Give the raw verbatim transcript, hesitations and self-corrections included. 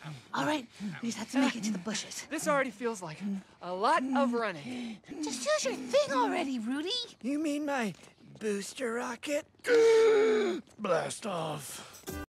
All right, we just have to make it to the bushes. This already feels like a lot of running. Just use your thing already, Rudy. You mean my booster rocket? Blast off.